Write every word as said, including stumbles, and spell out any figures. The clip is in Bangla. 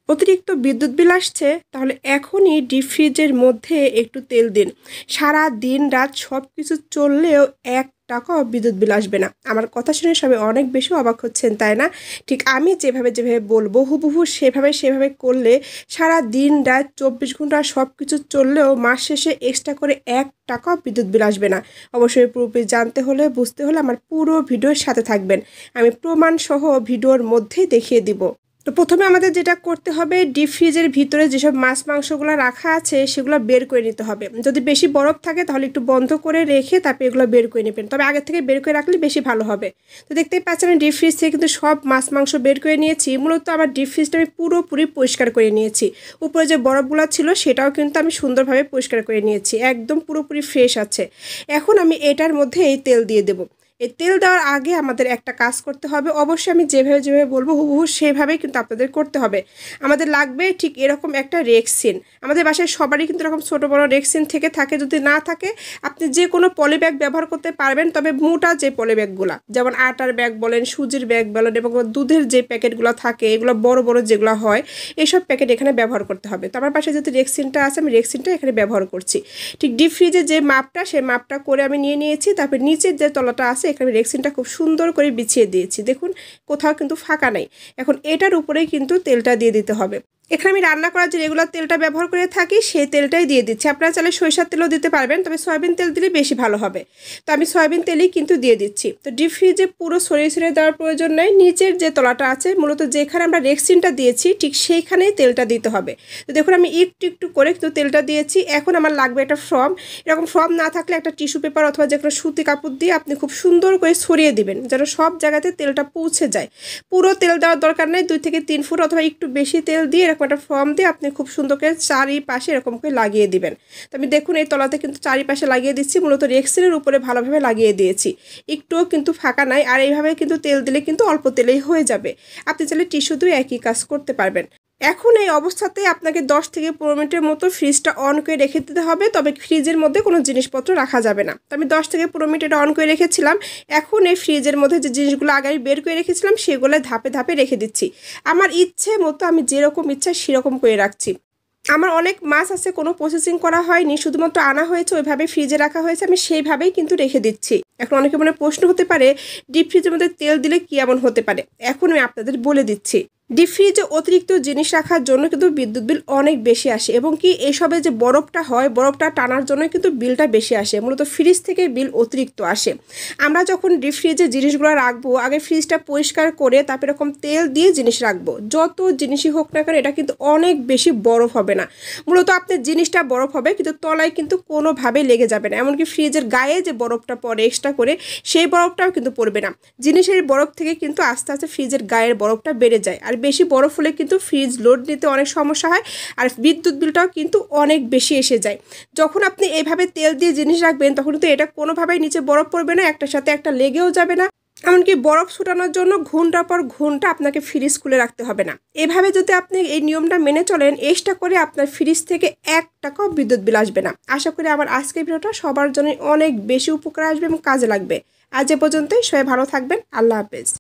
অতিরিক্ত বিদ্যুৎ বিল আসছে, তাহলে এখনই ডিপ ফ্রিজের মধ্যে একটু তেল দিন। সারা দিন রাত সব কিছু চললেও এক টাকাও বিদ্যুৎ বিল আসবে না। আমার কথা শুনে সবাই অনেক বেশি অবাক হচ্ছেন, তাই না? ঠিক আমি যেভাবে যেভাবে বলবো হুবহু সেভাবে সেভাবে করলে সারা দিন রাত চব্বিশ ঘন্টা সব কিছু চললেও মাস শেষে এক্সট্রা করে এক টাকাও বিদ্যুৎ বিল আসবে না। অবশ্যই পুরোপুরি জানতে হলে বুঝতে হলে আমার পুরো ভিডিওর সাথে থাকবেন। আমি প্রমাণ সহ ভিডিওর মধ্যেই দেখিয়ে দিব। তো প্রথমে আমাদের যেটা করতে হবে, ডিপ ফ্রিজের ভিতরে যেসব মাছ মাংসগুলো রাখা আছে সেগুলো বের করে নিতে হবে। যদি বেশি বরফ থাকে তাহলে একটু বন্ধ করে রেখে তারপরে এগুলো বের করে নেবেন, তবে আগে থেকে বের করে রাখলে বেশি ভালো হবে। তো দেখতেই পাচ্ছেন আমি ডিপ ফ্রিজ থেকে কিন্তু সব মাছ মাংস বের করে নিয়েছি। মূলত আমার ডিপ ফ্রিজটা আমি পুরোপুরি পরিষ্কার করে নিয়েছি। উপরে যে বরফগুলো ছিল সেটাও কিন্তু আমি সুন্দরভাবে পরিষ্কার করে নিয়েছি, একদম পুরোপুরি ফ্রেশ আছে। এখন আমি এটার মধ্যে এই তেল দিয়ে দেবো। এই তেল দেওয়ার আগে আমাদের একটা কাজ করতে হবে, অবশ্যই আমি যেভাবে যেভাবে বলবো হুবহু সেভাবেই কিন্তু আপনাদের করতে হবে। আমাদের লাগবে ঠিক এরকম একটা রেক্সিন। আমাদের বাসায় সবারই কিন্তু এরকম ছোটো বড়ো রেক্সিন থেকে থাকে। যদি না থাকে আপনি যে কোনো পলি ব্যাগ ব্যবহার করতে পারবেন, তবে মোটা যে পলি ব্যাগগুলো, যেমন আটার ব্যাগ বলেন, সুজির ব্যাগ বলেন, এবং দুধের যে প্যাকেটগুলো থাকে এগুলো বড় বড় যেগুলো হয়, এইসব প্যাকেট এখানে ব্যবহার করতে হবে। তো আমার বাসায় যেহেতু রেক্সিনটা আছে আমি রেক্সিনটা এখানে ব্যবহার করছি। ঠিক ডিপ ফ্রিজে যে মাপটা সেই মাপটা করে আমি নিয়ে নিয়েছি। তারপর নিচের যে তলাটা আছে এখানে রেক্সিনটা খুব সুন্দর করে বিছিয়ে দিয়েছি। দেখুন কোথাও কিন্তু ফাঁকা নাই। এখন এটার উপরেই কিন্তু তেলটা দিয়ে দিতে হবে। এখানে আমি রান্না করার যে রেগুলার তেলটা ব্যবহার করে থাকি সেই তেলটাই দিয়ে দিচ্ছি। আপনারা চাইলে সরিষার তেলও দিতে পারবেন, তবে সয়াবিন তেল দিলে বেশি ভালো হবে। তো আমি সয়াবিন তেলই কিন্তু দিয়ে দিচ্ছি। তো ডিপ ফ্রিজে পুরো সরিয়ে সরিয়ে দেওয়ার প্রয়োজন নেই। নিচের যে তলাটা আছে মূলত যেখানে আমরা রেক্সিনটা দিয়েছি ঠিক সেইখানেই তেলটা দিতে হবে। তো দেখুন আমি একটু একটু করে কিন্তু তেলটা দিয়েছি। এখন আমার লাগবে একটা ফর্ম। এরকম ফর্ম না থাকলে একটা টিস্যু পেপার অথবা যে কোনো সুতি কাপড় দিয়ে আপনি খুব সুন্দর করে ছড়িয়ে দিবেন, যেন সব জায়গাতে তেলটা পৌঁছে যায়। পুরো তেল দেওয়ার দরকার নেই, দুই থেকে তিন ফুট অথবা একটু বেশি তেল দিয়ে এরকম একটা ফর্ম দিয়ে আপনি খুব সুন্দর করে চারিপাশে এরকম করে লাগিয়ে দিবেন। তো আমি দেখুন এই তলাতে কিন্তু চারিপাশে লাগিয়ে দিচ্ছি, মূলত রেক্সিনের উপরে ভালোভাবে লাগিয়ে দিয়েছি। একটুও কিন্তু ফাঁকা নাই। আর এইভাবে কিন্তু তেল দিলে কিন্তু অল্প তেলেই হয়ে যাবে। আপনি চাইলে টিস্যু দিয়ে একই কাজ করতে পারবেন। এখন এই অবস্থাতে আপনাকে দশ থেকে পনেরো মিনিটের মতো ফ্রিজটা অন করে রেখে দিতে হবে, তবে ফ্রিজের মধ্যে কোনো জিনিসপত্র রাখা যাবে না। তো আমি দশ থেকে পনেরো মিনিট এটা অন করে রেখেছিলাম। এখন এই ফ্রিজের মধ্যে যে জিনিসগুলো আগে আমি বের করে রেখেছিলাম সেগুলো ধাপে ধাপে রেখে দিচ্ছি। আমার ইচ্ছে মতো আমি যেরকম ইচ্ছা সেরকম করে রাখছি। আমার অনেক মাছ আছে কোনো প্রসেসিং করা হয়নি, শুধুমাত্র আনা হয়েছে ওইভাবে ফ্রিজে রাখা হয়েছে, আমি সেইভাবেই কিন্তু রেখে দিচ্ছি। এখন অনেকে মনে প্রশ্ন হতে পারে ডিপ ফ্রিজের মধ্যে তেল দিলে কী এমন হতে পারে। এখন আমি আপনাদের বলে দিচ্ছি। ডিপ ফ্রিজে অতিরিক্ত জিনিস রাখার জন্য কিন্তু বিদ্যুৎ বিল অনেক বেশি আসে, এবং কি এসবে যে বরফটা হয় বরফটা টানার জন্য কিন্তু বিলটা বেশি আসে। মূলত ফ্রিজ থেকে বিল অতিরিক্ত আসে। আমরা যখন ডিপ ফ্রিজে জিনিসগুলো রাখবো আগে ফ্রিজটা পরিষ্কার করে তারপর এরকম তেল দিয়ে জিনিস রাখবো। যত জিনিসই হোক না কেন এটা কিন্তু অনেক বেশি বরফ হবে না। মূলত আপনার জিনিসটা বরফ হবে কিন্তু তলায় কিন্তু কোনোভাবেই লেগে যাবে না। এমনকি ফ্রিজের গায়ে যে বরফটা পড়ে এক্সট্রা করে সেই বরফটাও কিন্তু পড়বে না। জিনিসের বরফ থেকে কিন্তু আস্তে আস্তে ফ্রিজের গায়ের বরফটা বেড়ে যায়। আর বেশি বরফ হলে কিন্তু ফ্রিজ লোড নিতে অনেক সমস্যা হয়, আর বিদ্যুৎ বিলটাও কিন্তু অনেক বেশি এসে যায়। যখন আপনি এইভাবে তেল দিয়ে জিনিস রাখবেন তখন কিন্তু এটা কোনোভাবেই নিচে বরফ পড়বে না, একটার সাথে একটা লেগেও যাবে না। এমনকি বরফ ছুটানোর জন্য ঘন্টার পর ঘন্টা আপনাকে ফ্রিজ খুলে রাখতে হবে না। এভাবে যদি আপনি এই নিয়মটা মেনে চলেন এক্সট্রা করে আপনার ফ্রিজ থেকে এক টাকাও বিদ্যুৎ বিল আসবে না। আশা করি আমার আজকের ভিডিওটা সবার জন্য অনেক বেশি উপকার আসবে এবং কাজে লাগবে। আজ এ পর্যন্তই, সবাই ভালো থাকবেন। আল্লাহ হাফেজ।